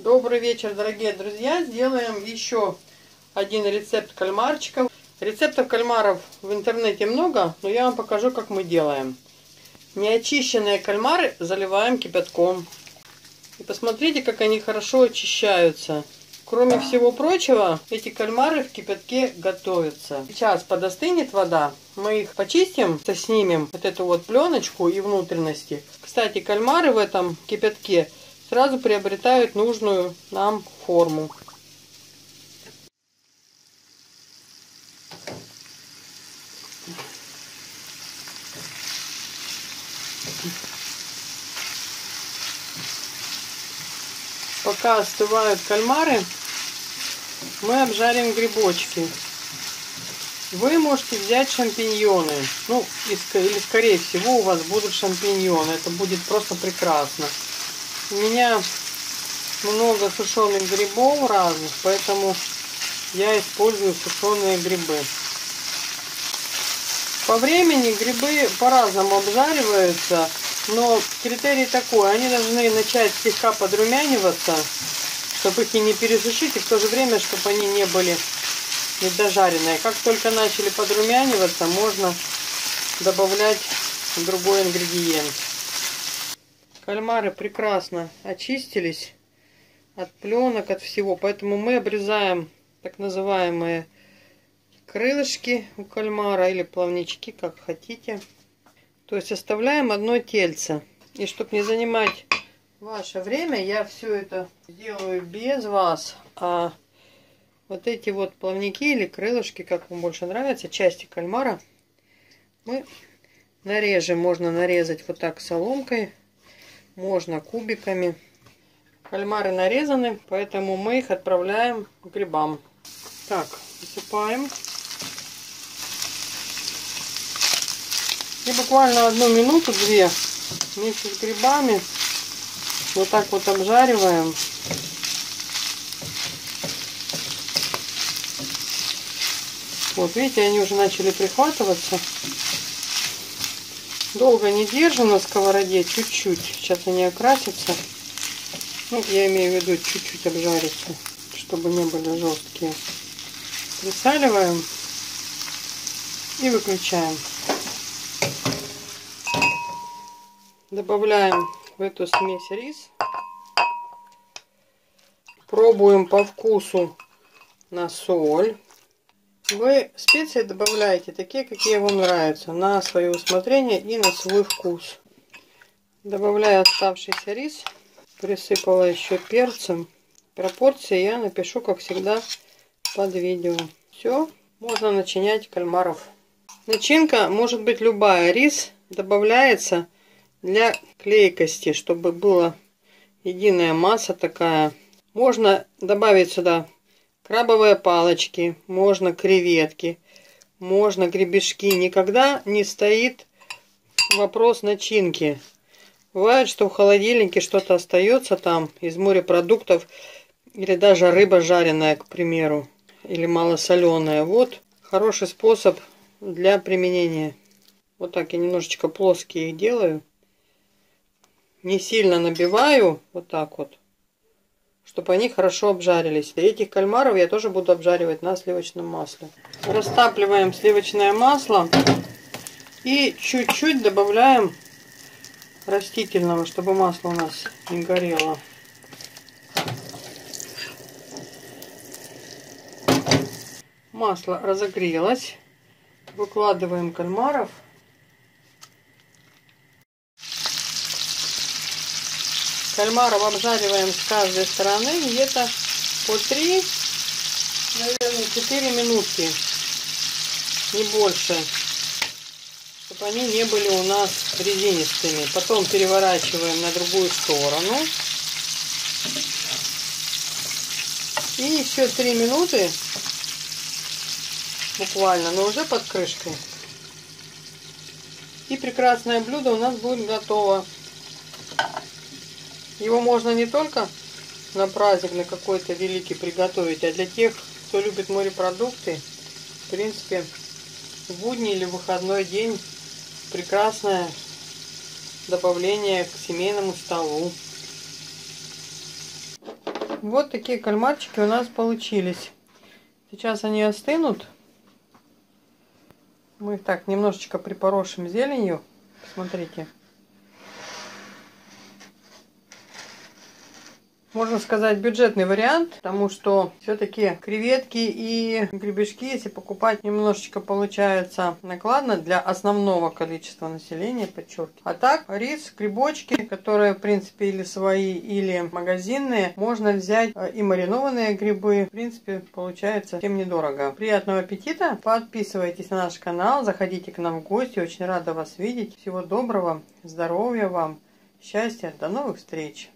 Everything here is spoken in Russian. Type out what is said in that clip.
Добрый вечер, дорогие друзья! Сделаем еще один рецепт кальмарчиков. Рецептов кальмаров в интернете много, но я вам покажу, как мы делаем. Неочищенные кальмары заливаем кипятком. И посмотрите, как они хорошо очищаются. Кроме всего прочего, эти кальмары в кипятке готовятся. Сейчас подостынет вода, мы их почистим, снимем вот эту вот пленочку и внутренности. Кстати, кальмары в этом кипятке сразу приобретают нужную нам форму. Пока остывают кальмары, мы обжарим грибочки. Вы можете взять шампиньоны. Или скорее всего у вас будут шампиньоны. Это будет просто прекрасно. У меня много сушеных грибов разных, поэтому я использую сушеные грибы. По времени грибы по-разному обжариваются, но критерий такой: они должны начать слегка подрумяниваться, чтобы их и не пересушить, и в то же время, чтобы они не были недожаренные. Как только начали подрумяниваться, можно добавлять другой ингредиент. Кальмары прекрасно очистились от пленок, от всего, поэтому мы обрезаем так называемые крылышки у кальмара или плавнички, как хотите. То есть оставляем одно тельце. И чтобы не занимать ваше время, я все это делаю без вас. А вот эти вот плавники или крылышки, как вам больше нравится, части кальмара, мы нарежем. Можно нарезать вот так соломкой, можно кубиками. Кальмары нарезаны, поэтому мы их отправляем к грибам. Так, засыпаем. И буквально 1 минуту-2 вместе с грибами вот так вот обжариваем. Вот видите, они уже начали прихватываться. Долго не держим на сковороде, чуть-чуть. Сейчас они окрасятся. Я имею в виду чуть-чуть обжариться, чтобы не были жесткие. Присаливаем и выключаем. Добавляем в эту смесь рис. Пробуем по вкусу на соль. Вы специи добавляете такие, какие вам нравятся, на свое усмотрение и на свой вкус. Добавляю оставшийся рис. Присыпала еще перцем. Пропорции я напишу, как всегда, под видео. Все, можно начинять кальмаров. Начинка может быть любая. Рис добавляется для клейкости, чтобы была единая масса такая. Можно добавить сюда крабовые палочки, можно креветки, можно гребешки. Никогда не стоит вопрос начинки. Бывает, что в холодильнике что-то остается там из морепродуктов, или даже рыба жареная, к примеру, или малосоленая. Вот хороший способ для применения. Вот так я немножечко плоские их делаю. Не сильно набиваю, вот так вот, чтобы они хорошо обжарились. И этих кальмаров я тоже буду обжаривать на сливочном масле. Растапливаем сливочное масло и чуть-чуть добавляем растительного, чтобы масло у нас не горело. Масло разогрелось. Выкладываем кальмаров. Кальмаров обжариваем с каждой стороны где-то по 3, наверное, 4 минутки, не больше, чтобы они не были у нас резинистыми. Потом переворачиваем на другую сторону. И еще 3 минуты, буквально, но уже под крышкой. И прекрасное блюдо у нас будет готово. Его можно не только на праздник, на какой-то великий приготовить, а для тех, кто любит морепродукты, в принципе, в будний или выходной день прекрасное добавление к семейному столу. Вот такие кальмарчики у нас получились. Сейчас они остынут. Мы их так немножечко припорошим зеленью. Смотрите. Можно сказать, бюджетный вариант, потому что все-таки креветки и гребешки, если покупать, немножечко получается накладно для основного количества населения, подчеркиваю. А так, рис, грибочки, которые, в принципе, или свои, или магазинные, можно взять и маринованные грибы. В принципе, получается совсем недорого. Приятного аппетита! Подписывайтесь на наш канал, заходите к нам в гости. Очень рада вас видеть. Всего доброго, здоровья вам, счастья, до новых встреч!